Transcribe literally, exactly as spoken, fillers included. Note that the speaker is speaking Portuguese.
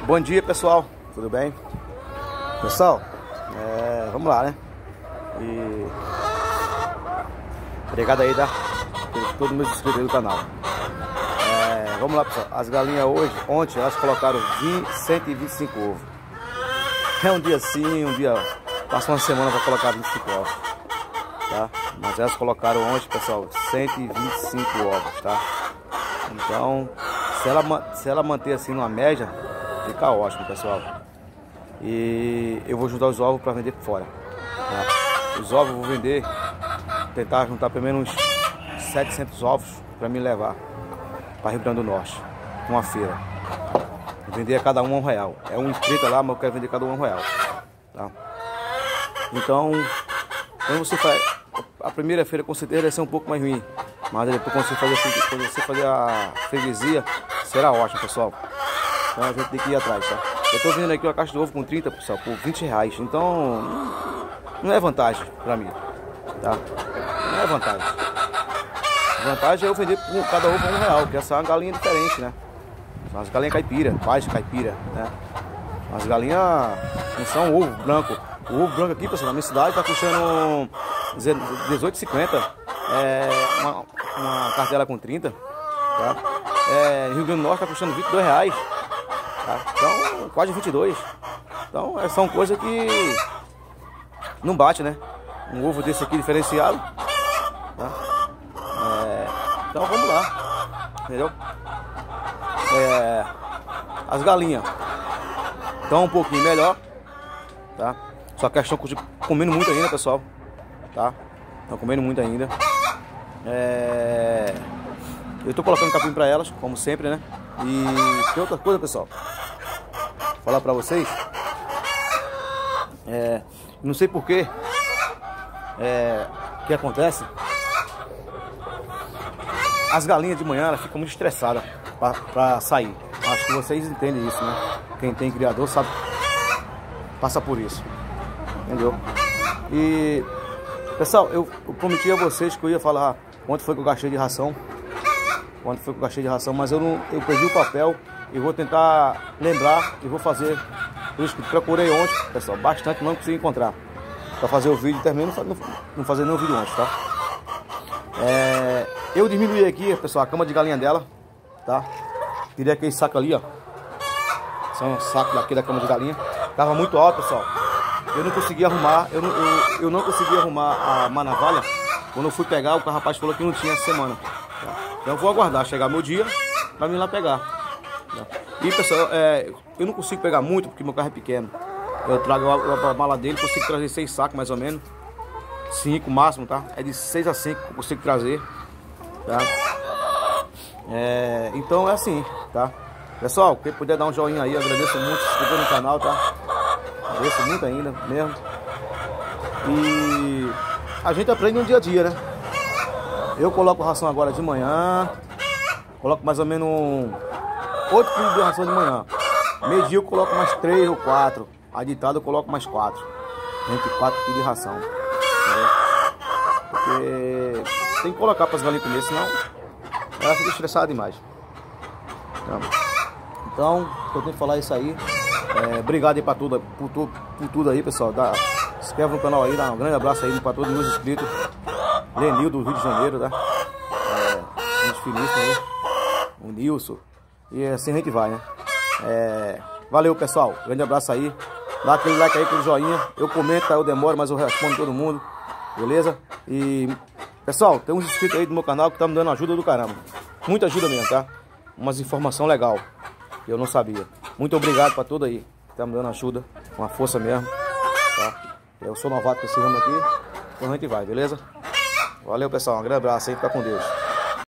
Bom dia, pessoal, tudo bem? Pessoal, é, vamos lá, né? E obrigado aí, tá? Por todos os meus inscritos aí do canal. É, vamos lá, pessoal. As galinhas hoje, ontem elas colocaram cento e vinte e cinco ovos. É um dia sim, um dia passa uma semana para colocar vinte e cinco ovos, tá? Mas elas colocaram ontem, pessoal, cento e vinte e cinco ovos, tá? Então, se ela, se ela manter assim numa média, fica ótimo, pessoal. E eu vou juntar os ovos para vender fora, tá? Os ovos eu vou vender, tentar juntar pelo menos uns setecentos ovos para me levar para Rio Grande do Norte, uma feira. Vou vender a cada um um real. É um inscrito lá, mas eu quero vender cada um um real, tá? Então, quando você faz a primeira feira, com certeza vai ser um pouco mais ruim, mas depois quando você fazer, quando você fazer a freguesia, será ótimo, pessoal. Então a gente tem que ir atrás, tá? Eu tô vendo aqui uma caixa de ovo com trinta, pessoal, por vinte reais. Então não é vantagem pra mim, tá? Não é vantagem. A vantagem é eu vender com cada ovo um real, porque essa é uma galinha diferente, né? São as galinhas caipira, baixa caipira, né? As galinhas não são ovo branco. O ovo branco aqui, pessoal, na minha cidade tá custando dezoito e cinquenta. É uma, uma cartela com trinta, tá? É, Rio Grande do Norte tá custando vinte e dois reais. Tá? Então, quase vinte e dois. Então, são coisas que não bate, né? Um ovo desse aqui diferenciado, tá? É, então, vamos lá, entendeu? É, as galinhas estão um pouquinho melhor, tá? Só que elas estão comendo muito ainda, pessoal, tá? Estão comendo muito ainda. É, eu tô colocando capim para elas, como sempre, né? E tem outra coisa, pessoal, vou falar pra vocês. É, não sei porquê, é, o que acontece. As galinhas de manhã elas ficam muito estressadas pra, pra sair. Acho que vocês entendem isso, né? Quem tem criador sabe, passa por isso, entendeu? E pessoal, eu, eu prometi a vocês que eu ia falar quanto foi que eu gastei de ração. Quanto foi que eu gastei de ração, mas eu não, eu perdi o papel e vou tentar lembrar e vou fazer. Por isso que procurei ontem, pessoal, bastante, não consegui encontrar para fazer o vídeo. Terminei não, não fazer nenhum vídeo antes, tá? É, eu diminuí aqui, pessoal, a cama de galinha dela, tá? Tirei aquele saco ali, ó. São um saco daqui da cama de galinha. Tava muito alto, pessoal. Eu não consegui arrumar, eu não, eu, eu não consegui arrumar a manavalha. Quando eu fui pegar, o rapaz falou que não tinha essa semana. Tá? Então eu vou aguardar chegar meu dia para mim lá pegar. Tá? E pessoal, é, eu não consigo pegar muito porque meu carro é pequeno. Eu trago a, a mala dele, consigo trazer seis sacos mais ou menos. Cinco máximo, tá? É de seis a cinco que eu consigo trazer. Tá? É, então é assim, tá? Pessoal, quem puder dar um joinha aí, agradeço muito, se inscrever no canal, tá? Agradeço muito ainda, mesmo. E a gente aprende no dia a dia, né? Eu coloco ração agora de manhã. Coloco mais ou menos oito quilos de ração de manhã. Meio dia eu coloco mais três ou quatro. A ditada eu coloco mais quatro. vinte e quatro quilos de ração. Entendeu? Porque tem que colocar para as galinhas comer, senão ela fica estressada demais. Então, então eu tenho que falar isso aí. É, obrigado aí pra tudo, por, tu, por tudo aí, pessoal. Dá, se inscreve no canal aí, dá um grande abraço aí pra todos os meus inscritos. Lenil do Rio de Janeiro, tá? É, gente finíssima aí. O Nilson. E assim a gente vai, né? É, valeu, pessoal. Grande abraço aí. Dá aquele like aí, aquele joinha. Eu comento, tá? Eu demoro, mas eu respondo todo mundo. Beleza? E pessoal, tem uns inscritos aí do meu canal que tá me dando ajuda do caramba. Muita ajuda mesmo, tá? Umas informações legais que eu não sabia. Muito obrigado pra tudo aí que tá me dando ajuda, uma força mesmo, tá? Eu sou novato com esse ramo aqui, então a gente vai, beleza? Valeu, pessoal, um grande abraço aí, fica com Deus.